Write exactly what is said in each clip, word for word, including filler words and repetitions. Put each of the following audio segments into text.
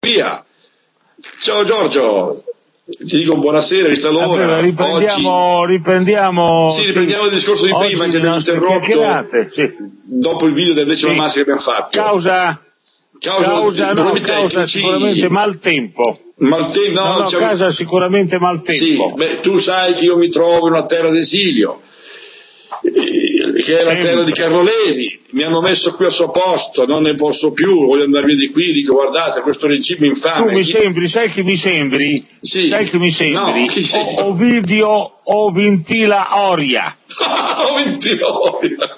via. Ciao Giorgio, ti dico buonasera, vista l'ora. Allora, riprendiamo, Oggi... riprendiamo, sì, riprendiamo sì. il discorso di Oggi prima che abbiamo interrotto sì. dopo il video del decima sì. massa che abbiamo fatto. Causa, causa, causa, no, causa sicuramente maltempo. Maltempo, no, no, no diciamo... causa sicuramente maltempo. Sì, beh, tu sai che io mi trovo in una terra d'esilio, eh, che è Sempre. la terra di Carlo Levi. Mi hanno messo qui al suo posto, non ne posso più, voglio andare via di qui, dico guardate questo regime infame. Tu mi sembri, sai che mi sembri? Sì. Sai che mi sembri? No, chi sei? O, Ovidio Ovintila Oria. Ovintila Oria.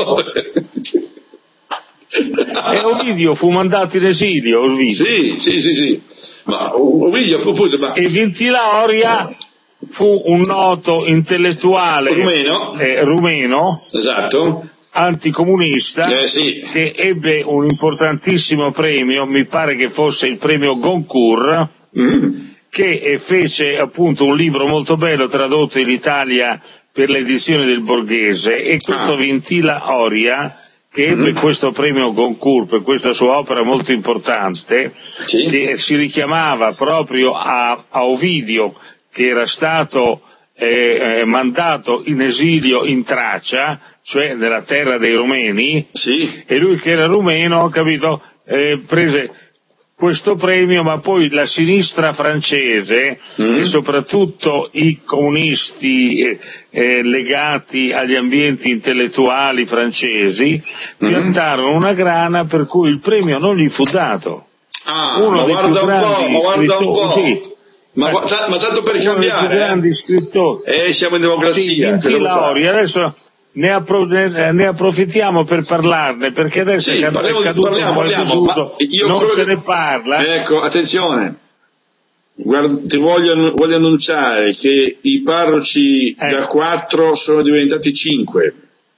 E Ovidio fu mandato in esilio, Ovidio. Sì, sì, sì, sì. Ma Ovidio appunto, ma... E Vintila Oria fu un noto intellettuale rumeno, eh, rumeno esatto, anticomunista, eh, sì. che ebbe un importantissimo premio, mi pare che fosse il premio Goncourt, mm. che fece appunto un libro molto bello tradotto in Italia per l'edizione del Borghese, e questo ah. Vintila Oria, che ebbe mm. questo premio Goncourt per questa sua opera molto importante, sì. che si richiamava proprio a, a Ovidio, che era stato eh, mandato in esilio in Tracia, cioè nella terra dei Rumeni, sì. e lui che era rumeno, capito, eh, prese questo premio, ma poi la sinistra francese mm. e soprattutto i comunisti eh, eh, legati agli ambienti intellettuali francesi mm. piantarono una grana per cui il premio non gli fu dato. Ah, Uno ma dei guarda più un grandi po', ma guarda un po'. Sì. Ma, ma, ma tanto per uno cambiare, dei più grandi scrittori. Eh, siamo in democrazia. Sì, Lauri, adesso ne, appro- ne approfittiamo per parlarne, perché adesso sì, è parliamo, caduto parliamo, un po' parliamo, ma io non quello... se ne parla. Ecco, attenzione, guarda, ti voglio, voglio annunciare che i parroci eh. da quattro sono diventati cinque.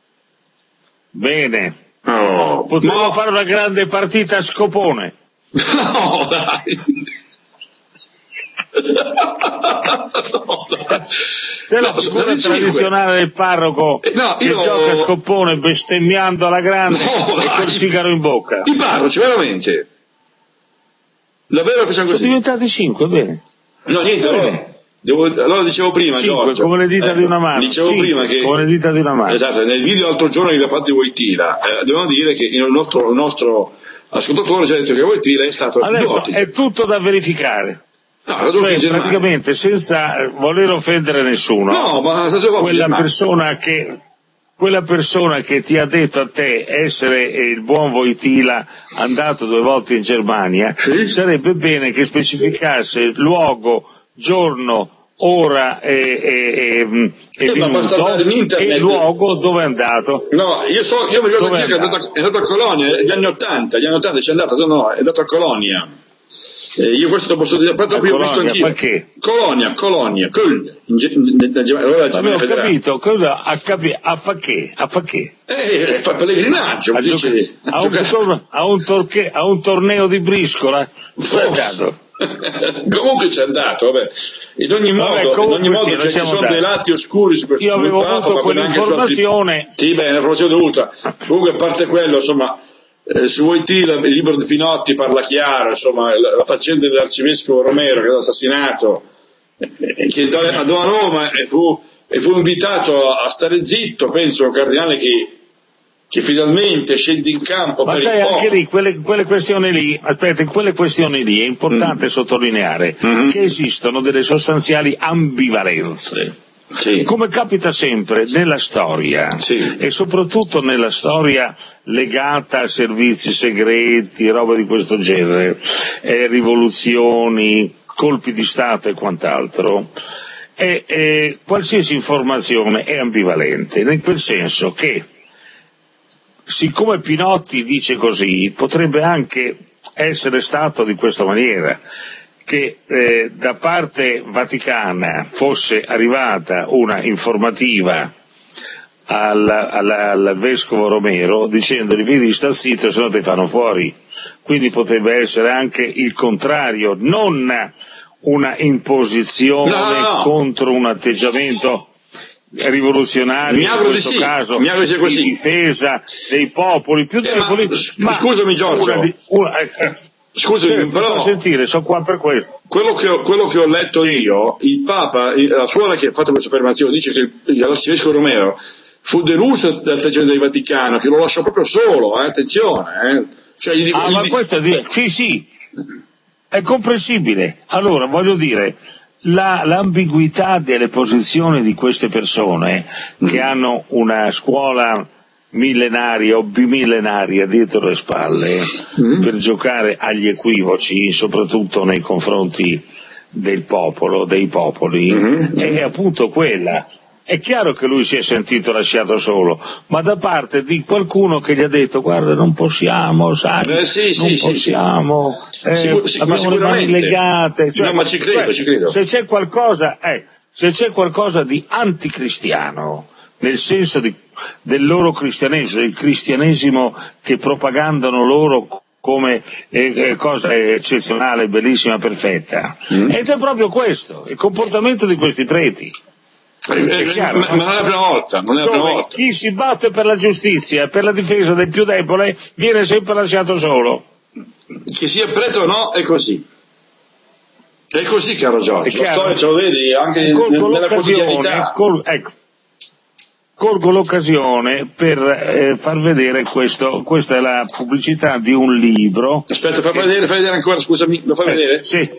Bene, oh, potremmo ma... fare una grande partita a scopone. No, dai. C'è la figura tradizionale del parroco eh, no, che io... gioca a scopone bestemmiando alla grande no, e col sigaro in bocca. I parroci, veramente? Davvero che sono Sono così? diventati cinque, bene. No, niente, bene. Allora, devo, allora dicevo prima, cinque, Giorgio. come le dita eh, di una mano. Dicevo cinque, prima che... come le dita di una mano. Esatto, nel video l'altro giorno che vi ha fatto di Wojtyla, eh, dobbiamo dire che il nostro, il nostro ascoltatore ci ha detto che Wojtyla è stato... Adesso è tutto da verificare. No, cioè, praticamente senza voler offendere nessuno, no, ma quella persona che quella persona che ti ha detto a te essere il buon Wojtyla andato due volte in Germania, sì? Sarebbe bene che specificasse luogo, giorno, ora e, e, e, e eh, venuto e il luogo dove è andato. No, io so, io mi ricordo che è andato, è andato a Colonia, negli anni ottanta, gli anni ottanta c'è andato, no, è andato a Colonia. Eh, io questo lo posso dire, proprio io ho visto anch'io. Perché? Colonia, Colonia, Köln, allora la Germania federale. Ho capito, a, capi, a fa che? A fa che? Eh, fa pellegrinaggio, a, dice, gioca- a, un, tor- a, un torche- a un torneo di briscola. Comunque c'è andato, vabbè. In ogni modo, vabbè, in ogni modo sì, cioè, ci sono dei lati oscuri su questo. Io avevo avuto quell'informazione. Sì, beh, l'informazione dovuta. Comunque, a parte quello, insomma, eh, su Wojtyla, il libro di Pinotti parla chiaro, insomma, la, la faccenda dell'arcivescovo Romero che è stato assassinato, eh, che andò a Roma e fu, e fu invitato a stare zitto, penso, un cardinale che che finalmente scende in campo. Ma per sai, il anche lì, quelle, quelle questioni lì, aspetta, in quelle questioni lì è importante mm. sottolineare mm-hmm. che esistono delle sostanziali ambivalenze. Sì. Come capita sempre nella storia, sì. e soprattutto nella storia legata a servizi segreti, roba di questo genere, eh, rivoluzioni, colpi di Stato e quant'altro, e, e qualsiasi informazione è ambivalente, in quel senso che siccome Pinotti dice così, potrebbe anche essere stato di questa maniera, che eh, da parte vaticana fosse arrivata una informativa al, al, al vescovo Romero dicendogli: vedi, sta zitto, se no ti fanno fuori. Quindi potrebbe essere anche il contrario, non una imposizione no, no, no. contro un atteggiamento rivoluzionario, in questo sì. caso di difesa dei popoli più eh, deboli. Ma, ma, scusami Giorgio, una di, una, eh, Scusami, cioè, però sentire, sono qua per questo. Quello che ho, quello che ho letto sì. io, il Papa, la suora che ha fatto questa affermazione, dice che l'arcivescovo Romero fu deluso dall'atteggiamento del Vaticano, che lo lasciò proprio solo, eh, attenzione. Eh. Cioè, gli dico, ah, gli ma dico... questo è, sì, sì, è comprensibile. Allora, voglio dire, la, l'ambiguità delle posizioni di queste persone mm. che hanno una scuola millenaria o bimillenaria dietro le spalle mm. per giocare agli equivoci, soprattutto nei confronti del popolo, dei popoli, mm-hmm. è appunto quella. È chiaro che lui si è sentito lasciato solo, ma da parte di qualcuno che gli ha detto guarda non possiamo, sai, eh, sì, non sì, possiamo, sì. Eh, Sicur- sì, abbiamo le mani legate. Cioè, no, ma ci credo, cioè, ci credo. Se c'è qualcosa, eh, se c'è qualcosa di anticristiano, nel senso di, del loro cristianesimo, il cristianesimo che propagandano loro come eh, eh, cosa eccezionale, bellissima, perfetta, mm. ed è proprio questo, il comportamento di questi preti. Eh, chiaro, ma, ma non è la prima volta, non è la prima volta. Chi si batte per la giustizia e per la difesa del più debole viene sempre lasciato solo. Che sia prete o no, è così. È così, caro Giorgio. La storia ce lo vedi anche colgo nella quotidianità. Col, ecco, colgo l'occasione per eh, far vedere questo. Questa è la pubblicità di un libro. Aspetta, fai che... vedere, fai vedere ancora, scusami, lo fai eh, vedere? Sì.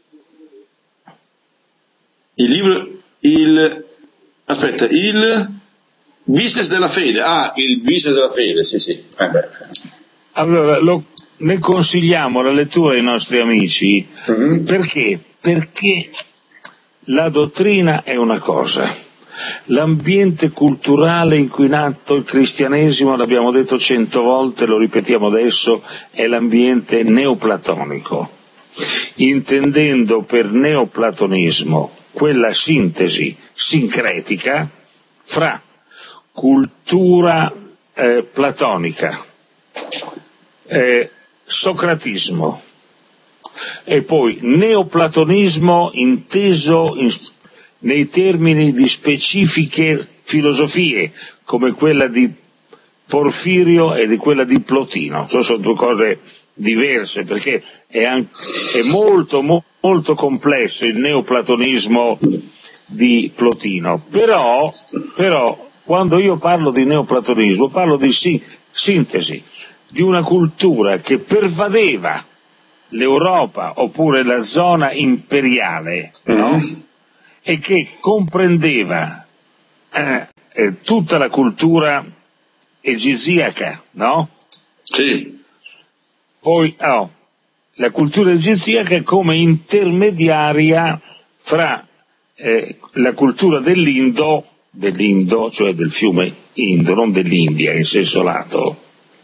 Il libro, il Aspetta, il business della fede. Ah, il business della fede, sì, sì. Eh beh. Allora, lo, ne consigliamo la lettura ai nostri amici. Mm-hmm. Perché? Perché la dottrina è una cosa. L'ambiente culturale in cui è nato il cristianesimo, l'abbiamo detto cento volte, lo ripetiamo adesso, è l'ambiente neoplatonico. Intendendo per neoplatonismo quella sintesi sincretica fra cultura eh, platonica, eh, socratismo e poi neoplatonismo inteso in, nei termini di specifiche filosofie come quella di Porfirio e di quella di Plotino. Cioè, sono due cose diverse perché è, anche, è molto mo, molto complesso il neoplatonismo di Plotino, però, però quando io parlo di neoplatonismo parlo di si, sintesi di una cultura che pervadeva l'Europa oppure la zona imperiale, no? Mm. E che comprendeva eh, eh, tutta la cultura egiziaca, no? Sì. Poi oh, la cultura egiziaca come intermediaria fra eh, la cultura dell'Indo, dell'Indo, cioè del fiume Indo, non dell'India in senso lato.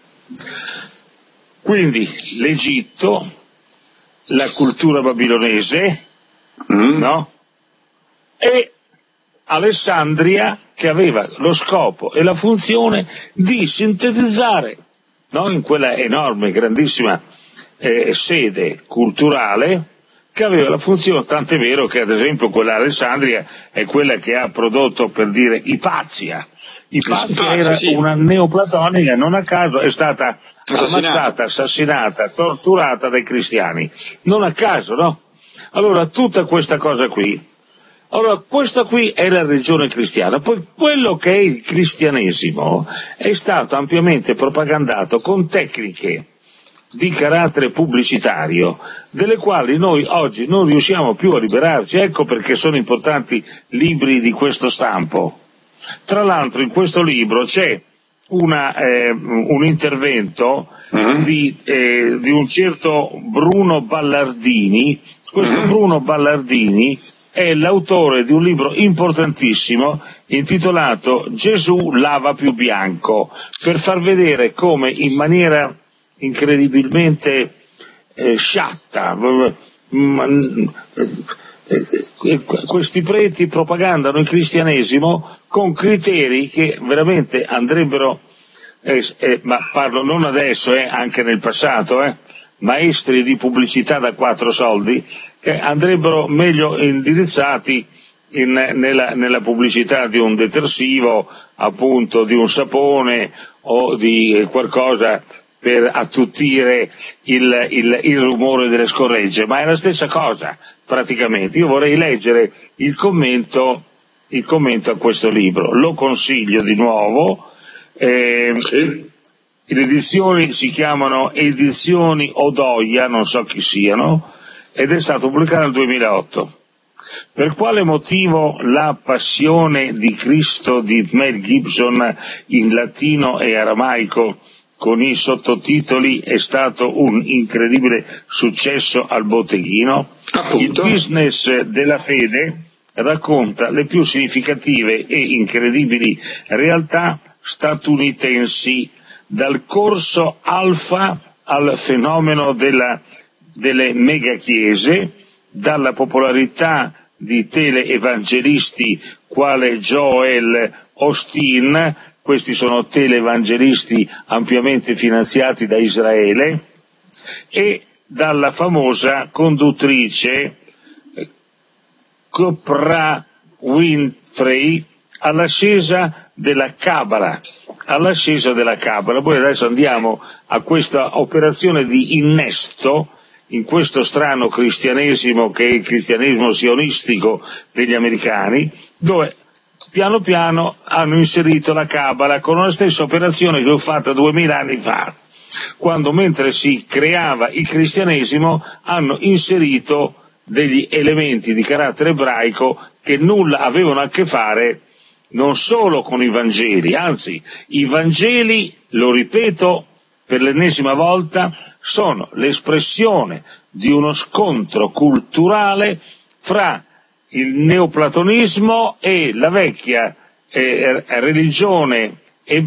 Quindi l'Egitto, la cultura babilonese, mm. no? E Alessandria, che aveva lo scopo e la funzione di sintetizzare, no? In quella enorme, grandissima eh, sede culturale che aveva la funzione, tant'è vero che ad esempio quella Alessandria è quella che ha prodotto, per dire, Ipazia. Ipazia era sì. una neoplatonica, non a caso è stata ammazzata, assassinata, torturata dai cristiani, non a caso, no? Allora tutta questa cosa qui, allora questa qui è la religione cristiana, poi quello che è il cristianesimo è stato ampiamente propagandato con tecniche di carattere pubblicitario, delle quali noi oggi non riusciamo più a liberarci, ecco perché sono importanti libri di questo stampo. Tra l'altro in questo libro c'è una, eh, un intervento uh-huh. di, eh, di un certo Bruno Ballardini. Questo uh-huh. Bruno Ballardini è l'autore di un libro importantissimo intitolato Gesù lava più bianco, per far vedere come in maniera incredibilmente eh, sciatta mh, eh, questi preti propagandano il cristianesimo con criteri che veramente andrebbero, eh, eh, ma parlo non adesso, eh, anche nel passato, eh, maestri di pubblicità da quattro soldi, che andrebbero meglio indirizzati in, nella, nella pubblicità di un detersivo, appunto di un sapone o di qualcosa per attutire il, il, il rumore delle scorregge, ma è la stessa cosa praticamente. Io vorrei leggere il commento, il commento a questo libro, lo consiglio di nuovo. Eh, Sì. Le edizioni si chiamano Edizioni Odoia, non so chi siano, ed è stato pubblicato nel duemilaotto. Per quale motivo La Passione di Cristo di Mel Gibson in latino e aramaico con i sottotitoli è stato un incredibile successo al botteghino? Appunto. Il business della fede racconta le più significative e incredibili realtà statunitensi, dal corso alfa al fenomeno della, delle megachiese, dalla popolarità di teleevangelisti quale Joel Osteen, questi sono teleevangelisti ampiamente finanziati da Israele, e dalla famosa conduttrice Oprah Winfrey all'ascesa della Cabala, all'ascesa della Cabala. Poi adesso andiamo a questa operazione di innesto in questo strano cristianesimo che è il cristianesimo sionistico degli americani, dove piano piano hanno inserito la Cabala con la stessa operazione che ho fatto duemila anni fa, quando mentre si creava il cristianesimo hanno inserito degli elementi di carattere ebraico che nulla avevano a che fare non solo con i Vangeli, anzi i Vangeli, lo ripeto per l'ennesima volta, sono l'espressione di uno scontro culturale fra il neoplatonismo e la vecchia eh, religione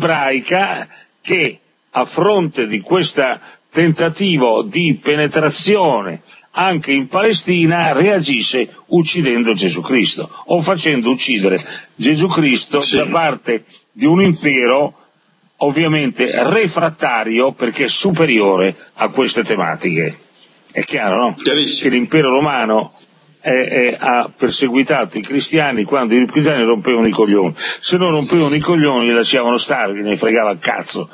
ebraica che, a fronte di questo tentativo di penetrazione anche in Palestina, reagisce uccidendo Gesù Cristo o facendo uccidere Gesù Cristo sì. da parte di un impero ovviamente refrattario perché è superiore a queste tematiche. È chiaro, no? Che l'impero romano è, è, ha perseguitato i cristiani quando i cristiani rompevano i coglioni. Se non rompevano i coglioni li lasciavano stare, che ne fregava il cazzo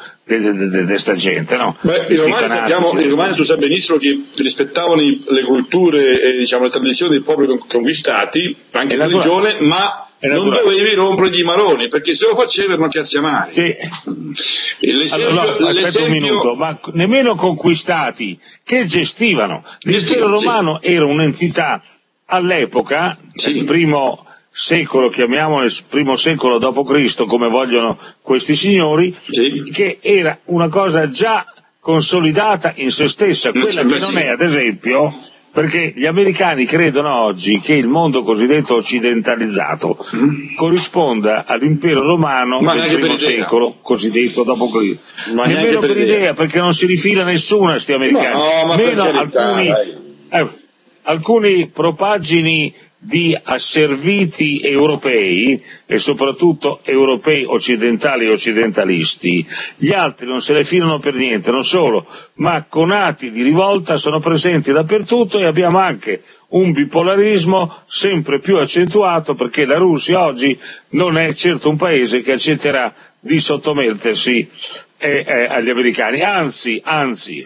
di sta gente, no? Beh, i romani, sappiamo, i romani tu sai benissimo che rispettavano i, le culture e diciamo le tradizioni dei popoli conquistati, anche la religione, ma non dovevi rompere i maroni, perché se lo facevano cazzi amari. Sì. L'esempio, allora, aspetta un minuto, ma nemmeno conquistati, che gestivano. L'impero romano sì. era un'entità all'epoca, sì. il primo secolo, chiamiamolo il primo secolo dopo Cristo, come vogliono questi signori, sì. che era una cosa già consolidata in se stessa, quella che non è, ad esempio, perché gli americani credono oggi che il mondo cosiddetto occidentalizzato mm. corrisponda all'impero romano Ma del primo secolo, cosiddetto dopo Cristo. Ma nemmeno per, per idea. idea, perché non si rifila nessuno a sti americani. No, ma meno carità, alcuni, eh, alcuni propagini di asserviti europei e soprattutto europei occidentali e occidentalisti, gli altri non se le filano per niente, non solo, ma con atti di rivolta sono presenti dappertutto, e abbiamo anche un bipolarismo sempre più accentuato, perché la Russia oggi non è certo un paese che accetterà di sottomettersi eh, eh, agli americani, anzi, anzi,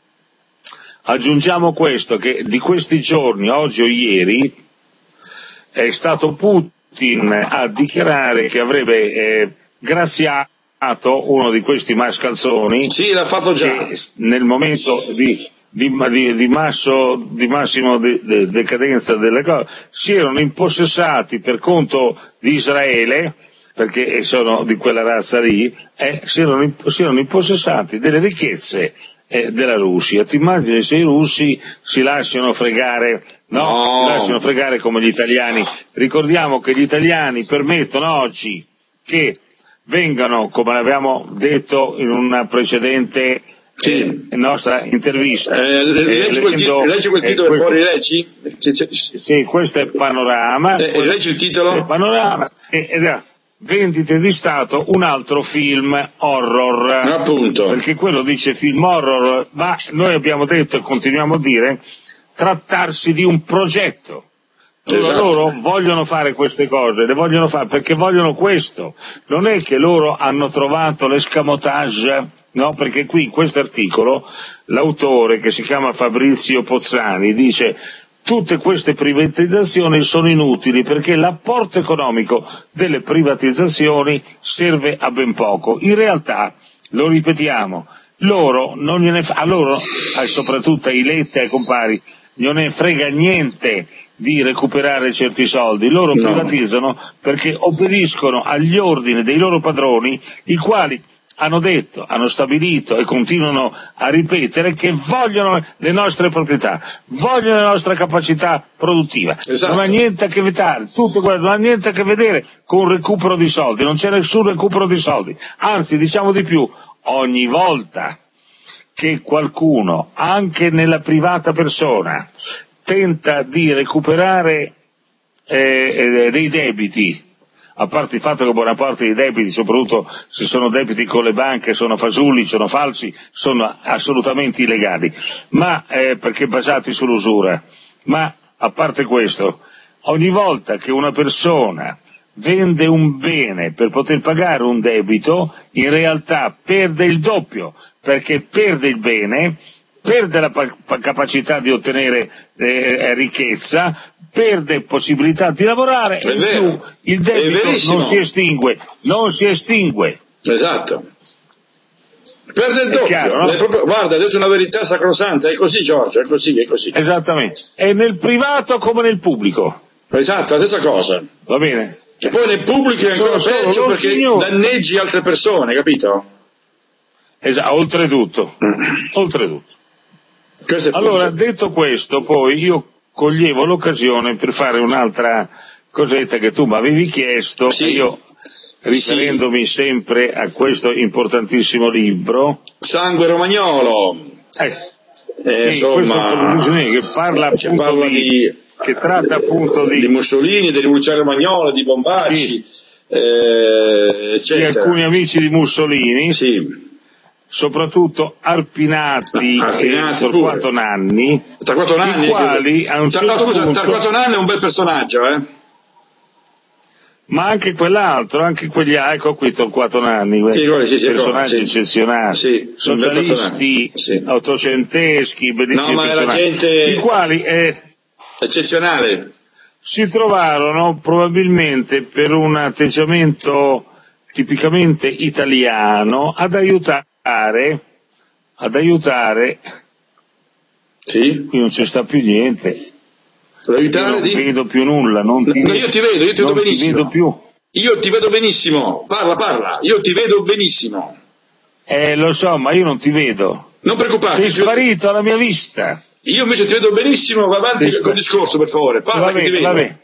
aggiungiamo questo, che di questi giorni, oggi o ieri, è stato Putin a dichiarare che avrebbe eh, graziato uno di questi mascalzoni. Sì, l'ha fatto già. Che nel momento di, di, di, di, masso, di massimo de, de, decadenza delle cose si erano impossessati per conto di Israele, perché sono di quella razza lì, eh, si, erano, si erano impossessati delle ricchezze eh, della Russia. Ti immagini se i russi si lasciano fregare? No, no, si lasciano fregare come gli italiani. Ricordiamo che gli italiani permettono oggi che vengano, come avevamo detto in una precedente sì. eh, nostra intervista. Eh, leggi, eh, quel titolo, leggi quel titolo eh, fuori, leggi? Sì, questo è il panorama. Eh, leggi il titolo? Il panorama. Ed è Vendite di Stato, un altro film horror. Appunto. Perché quello dice film horror, ma noi abbiamo detto e continuiamo a dire trattarsi di un progetto. Esatto. Loro vogliono fare queste cose, le vogliono fare perché vogliono questo. Non è che loro hanno trovato l'escamotage No, perché qui in questo articolo l'autore, che si chiama Fabrizio Pozzani, dice: tutte queste privatizzazioni sono inutili perché l'apporto economico delle privatizzazioni serve a ben poco. In realtà, lo ripetiamo, loro non gliene fa, a loro, e soprattutto ai Letta e ai compari, non ne frega niente di recuperare certi soldi. Loro No. privatizzano perché obbediscono agli ordini dei loro padroni, i quali hanno detto, hanno stabilito e continuano a ripetere che vogliono le nostre proprietà, vogliono la nostra capacità produttiva. Esatto. Non ha niente a che vedere, tutto quello, non ha niente a che vedere con il recupero di soldi, non c'è nessun recupero di soldi. Anzi, diciamo di più, ogni volta che qualcuno, anche nella privata persona, tenta di recuperare eh, eh, dei debiti, a parte il fatto che buona parte dei debiti, soprattutto se sono debiti con le banche, sono fasulli, sono falsi, sono assolutamente illegali, ma eh, perché basati sull'usura. Ma a parte questo, ogni volta che una persona vende un bene per poter pagare un debito, in realtà perde il doppio, perché perde il bene, perde la pa- capacità di ottenere eh, ricchezza, perde possibilità di lavorare È e in vero, più il è debito verissimo. non si estingue, non si estingue. Esatto. Perde il È doppio. chiaro, no? L'hai proprio- guarda, hai detto una verità sacrosanta, è così Giorgio, è così, è così. Esattamente. È nel privato come nel pubblico. Esatto, la stessa cosa. Va bene? E poi nel pubblico è ancora Sono solo peggio loro perché signori. danneggi altre persone, capito? Esatto, oltretutto. oltretutto. Questo è il Allora, punto. detto questo, poi io coglievo l'occasione per fare un'altra cosetta che tu mi avevi chiesto, Sì. e io, riferendomi sempre a questo importantissimo libro, Sangue romagnolo. eh, Eh, sì, questo insomma, che parla che appunto parla di, di, che tratta appunto di di, Mussolini, di rivoluzione romagnola, di Bombacci, Sì. eh, di eccetera. alcuni amici di Mussolini, Sì. soprattutto Arpinati, Ah, Arpinati e Torquato pure. Nanni, Torquato Nanni, i quali a un Tar- certo no, scusa, punto, Torquato Nanni è un bel personaggio, eh? ma anche quell'altro, anche quegli, ah, ecco qui Torquato Nanni, Sì, guarda, sì, sì, personaggi sì. eccezionali, Sì, un bel socialisti, personaggio, sì. ottocenteschi, bellissimi No, ma era personaggi, gente i quali eh, eccezionale. si trovarono probabilmente per un atteggiamento tipicamente italiano ad aiutare, ad aiutare, Sì? qui non c'è sta più niente, Per io aiutare non di... vedo più nulla, non ti, No, io ti vedo, io ti vedo non ti benissimo. vedo più. Io ti vedo benissimo. Parla, parla. Io ti vedo benissimo. Eh, lo so, ma io non ti vedo. Non preoccuparti. Sei io- sparito alla mia vista. Io invece ti vedo benissimo. Va avanti Sei con il spa- discorso, per favore. Parla Va che ti bene, vedo. va bene.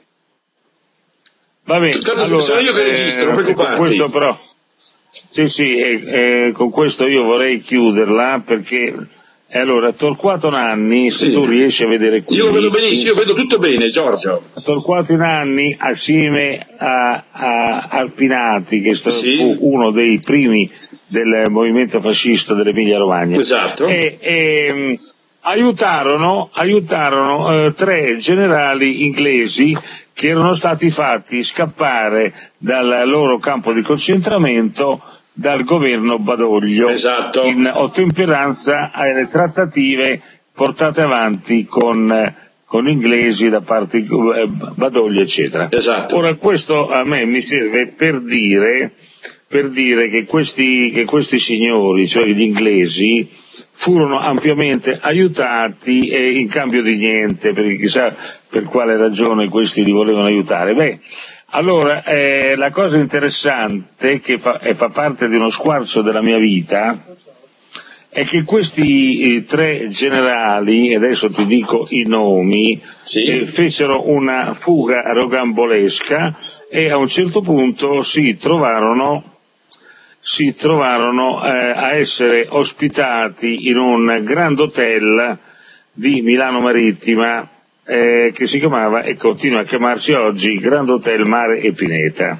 Va bene, Tanto allora, sono io che eh, registro, non con preoccuparti. questo però, sì sì, eh, eh, con questo io vorrei chiuderla perché, eh, allora, Torquato Nanni, se Sì. tu riesci a vedere qui, Io lo vedo benissimo, io vedo tutto bene, Giorgio. Torquato Nanni assieme a, a Arpinati, che sta- Sì. fu uno dei primi del movimento fascista dell'Emilia Romagna, Esatto. e, e, aiutarono, aiutarono eh, tre generali inglesi che erano stati fatti scappare dal loro campo di concentramento dal governo Badoglio, Esatto. in ottemperanza alle trattative portate avanti con, eh, con inglesi da parte di eh, Badoglio, eccetera. Esatto. Ora, questo a me mi serve per dire, per dire che questi, che questi signori, cioè gli inglesi, furono ampiamente aiutati e in cambio di niente, perché chissà per quale ragione questi li volevano aiutare. Beh, allora, eh, la cosa interessante, che fa, eh, fa parte di uno squarcio della mia vita, è che questi eh, tre generali, e adesso ti dico i nomi, Sì. eh, fecero una fuga rocambolesca e a un certo punto si trovarono si trovarono eh, a essere ospitati in un grand hotel di Milano Marittima eh, che si chiamava e continua a chiamarsi oggi Grand Hotel Mare e Pineta.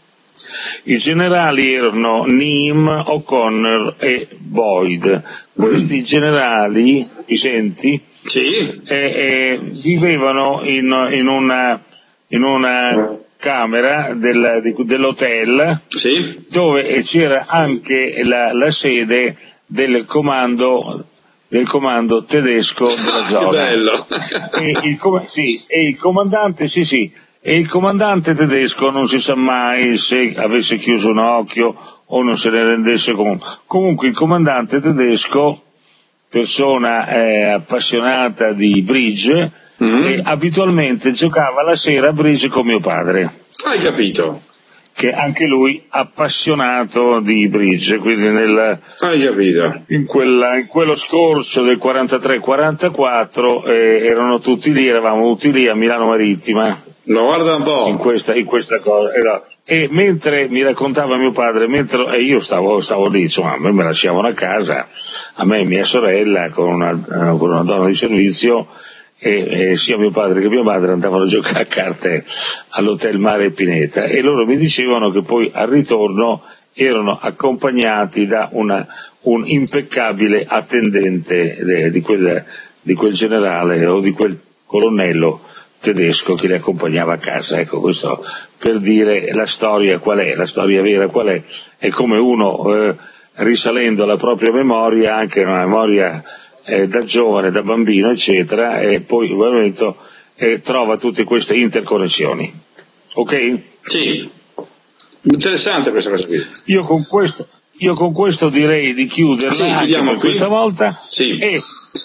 I generali erano Neame, O'Connor e Boyd. Questi generali, mi senti? Sì. Eh, eh, vivevano in, in una, in una camera del, di, dell'hotel Sì. dove c'era anche la, la sede del comando del comando tedesco della zona. Che bello! E il, com- sì, e il comandante, sì, sì, e il comandante tedesco non si sa mai se avesse chiuso un occhio o non se ne rendesse conto. Comunque il comandante tedesco, persona eh, appassionata di bridge, mm-hmm. e abitualmente giocava la sera a bridge con mio padre. Hai capito? Che anche lui appassionato di bridge, quindi nel, Hai capito? In, quella, in quello scorso del quarantatré quarantaquattro eh, erano tutti lì, eravamo tutti lì a Milano Marittima. No, guarda un po'. In questa, in questa cosa. Era, e mentre mi raccontava mio padre, mentre e io stavo, stavo lì, insomma, a me me lasciavano a casa, a me e mia sorella con una, con una donna di servizio, e, e sia mio padre che mia madre andavano a giocare a carte all'Hotel Mare Pineta, e loro mi dicevano che poi al ritorno erano accompagnati da una, un impeccabile attendente de, di, quel, di quel generale o di quel colonnello tedesco che li accompagnava a casa. Ecco, questo per dire la storia qual è, la storia vera qual è, è come uno eh, risalendo alla propria memoria, anche una memoria eh, da giovane, da bambino eccetera, e poi veramente eh, trova tutte queste interconnessioni. Ok? Sì, interessante questa cosa qui. Io con questo io con questo direi di chiuderla, sì, anche per qui. questa volta, sì. e,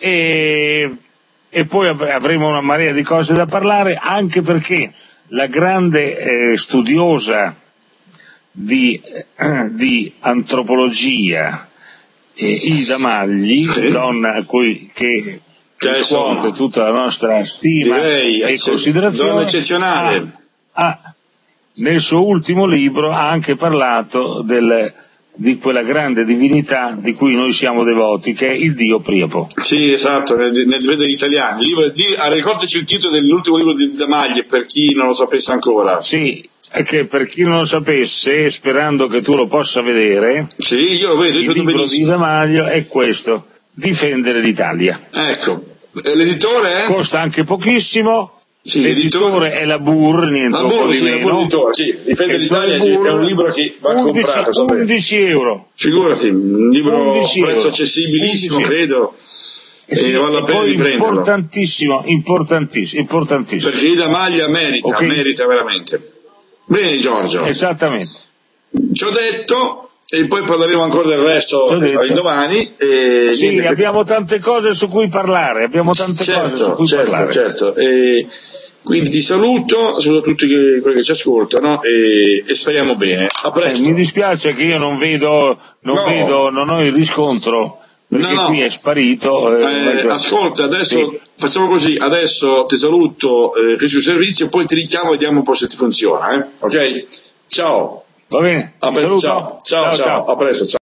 e e poi avremo una marea di cose da parlare, anche perché la grande eh, studiosa di, eh, di antropologia eh, Ida Magli, sì. donna a cui che riscuote tutta la nostra stima direi, e ecce- considerazione, donna eccezionale, ha, ha, nel suo ultimo libro ha anche parlato del di quella grande divinità di cui noi siamo devoti, che è il dio Priapo. Sì, esatto, nel, nel Veda degli italiani. Libro di, ah, ricordaci il titolo dell'ultimo libro di Damaglie, per chi non lo sapesse ancora. Sì, è che per chi non lo sapesse, sperando che tu lo possa vedere, sì, io lo vedo, il libro benissimo. Di Damaglio è questo, Difendere l'Italia. Ecco, l'editore è? Costa anche pochissimo. Sì, l'editore, l'editore è la Burr, niente la Burr, sì, meno. Sì, Difendere l'Italia Burr, è un libro che va undici, comprato. undici euro. Figurati, un libro a prezzo accessibilissimo, credo. E sì, vale la pena di prenderlo. Importantissimo, importantissimo, importantissimo. Perché Ida Maglia merita, okay. merita veramente. Bene Giorgio. Esattamente. Ci ho detto, e poi parleremo ancora del resto domani. E sì, niente, abbiamo tante cose su cui parlare, abbiamo tante certo, cose su cui certo, parlare. Certo, e quindi ti saluto, saluto tutti quelli che ci ascoltano e, e speriamo bene. A presto. Eh, mi dispiace che io non vedo, non no. vedo, non ho il riscontro, perché no, no. qui è sparito. Eh, eh, ascolta, adesso sì. facciamo così, adesso ti saluto, eh, fai sul servizio, poi ti richiamo e vediamo un po' se ti funziona, eh? Ok? Ciao. Va bene. A presto, ciao. Ciao, ciao, ciao, a presto, ciao.